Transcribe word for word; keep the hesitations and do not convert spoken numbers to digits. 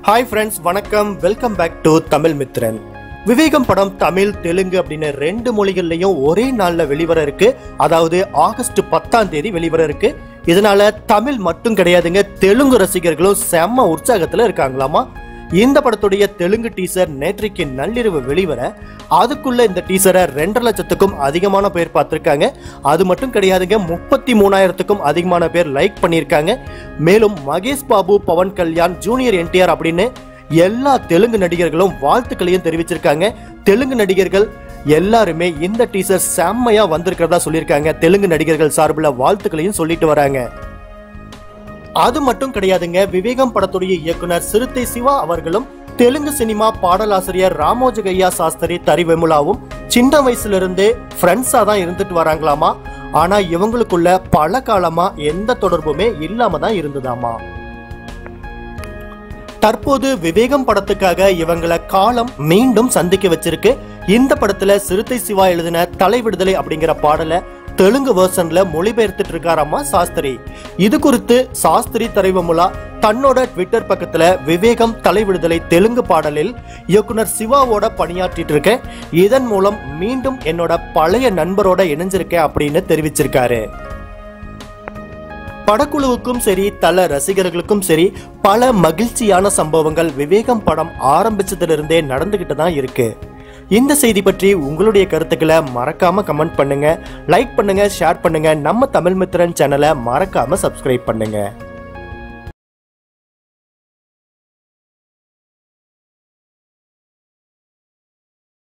Hi friends, வணக்கம். Welcome back to Tamil Mithran. Vivegam படம் தமிழ் தெலுங்கு அப்படின்னு ரெண்டு மொழிகள்லயும் ஒரே நாள்ல வெளிவர இருக்கு. அதாவது ஆகஸ்ட் பத்தாம் தேதி வெளிவர இருக்கு. இதனால தமிழ் மட்டும் கிடையாதுங்க, தெலுங்கு ரசிகர்களும் செம்ம உற்சாகத்துல இருக்காங்களாமா. இந்த படத்துடைய தெலுங்கு டீசர் நேற்றைக்கு நள்ளிரவு வெளிவர அதுக்குள்ள இந்த டீசரை ரெண்டரை லட்சத்துக்கும் அதிகமான பேர் பார்த்திருக்காங்க. அது மட்டும் கிடையாதுங்க, முப்பத்தி மூணாயிரத்துக்கும் அதிகமான பேர் லைக் பண்ணியிருக்காங்க. மேலும் மகேஷ் பாபு, பவன் கல்யாண், ஜூனியர் என்டிஆர் அப்படின்னு எல்லா தெலுங்கு நடிகர்களும் வாழ்த்துக்களையும் தெரிவிச்சிருக்காங்க. தெலுங்கு நடிகர்கள் எல்லாருமே இந்த டீசர் செம்மையா வந்திருக்கிறதா சொல்லியிருக்காங்க. தெலுங்கு நடிகர்கள் சார்பில் வாழ்த்துக்களையும் சொல்லிட்டு வராங்க. அது மட்டும் கிடையாதுங்க, விவேகம் படத்துடைய இயக்குனர் சிறுத்தை சிவா அவர்களும் தெலுங்கு சினிமா பாடலாசிரியர் ராமோஜகையா சாஸ்திரி தரிவெமுலாவும் சின்ன வயசுல இருந்தே ஃப்ரெண்ட்ஸா தான் இருந்துட்டு வராங்களாமா. ஆனா இவங்களுக்குள்ள பல காலமா எந்த தொடர்புமே இல்லாம தான் இருந்ததாமா. தற்போது விவேகம் படத்துக்காக இவங்களை காலம் மீண்டும் சந்திக்க வச்சிருக்கு. இந்த படத்துல சிறுத்தை சிவா எழுதின தலை விடுதலை அப்படிங்கிற பாடலை தெலுங்கு வெர்ஷன்ல மொழிபெயர்த்துட்டு இருக்காராமா சாஸ்திரி. இது குறித்து சாஸ்திரி தரிவமுலா தன்னோட ட்விட்டர் பக்கத்துல விவேகம் தலை விடுதலை தெலுங்கு பாடலில் இயக்குனர் சிவாவோட பணியாற்றிட்டு இருக்கேன், இதன் மூலம் மீண்டும் என்னோட பழைய நண்பரோட இணைஞ்சிருக்கேன் அப்படின்னு தெரிவிச்சிருக்காரு. படக்குழுவுக்கும் சரி தல ரசிகர்களுக்கும் சரி பல மகிழ்ச்சியான சம்பவங்கள் விவேகம் படம் ஆரம்பிச்சதிலிருந்தே நடந்துகிட்டு தான் இருக்கு. இந்த செய்தி பற்றி உங்களுடைய கருத்துக்களை மறக்காம கமெண்ட் பண்ணுங்க, லைக் பண்ணுங்க, ஷேர் பண்ணுங்க. நம்ம தமிழ் மித்ரன் சேனலை மறக்காம சப்ஸ்கிரைப் பண்ணுங்க.